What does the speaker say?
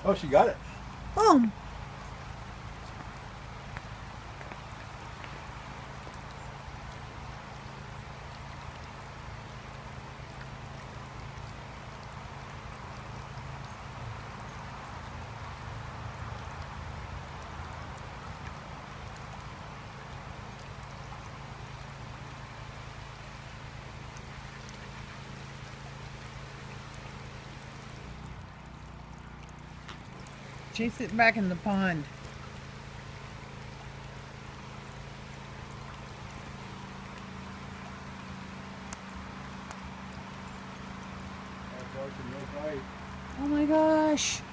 Oh, she got it. Boom. Chase it back in the pond. That's awesome. No bite. Oh my gosh.